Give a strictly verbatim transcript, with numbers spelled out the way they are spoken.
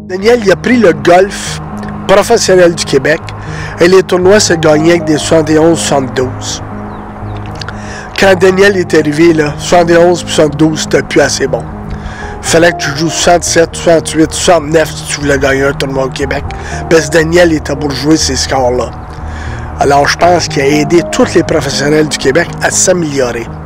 Daniel, il a pris le golf professionnel du Québec et les tournois se gagnaient avec des soixante et onze soixante-douze. Quand Daniel est arrivé, là, soixante et onze et soixante-douze, c'était plus assez bon. Il fallait que tu joues soixante-sept, soixante-huit, soixante-neuf si tu voulais gagner un tournoi au Québec. Parce que Daniel était pour jouer ces scores-là. Alors, je pense qu'il a aidé tous les professionnels du Québec à s'améliorer.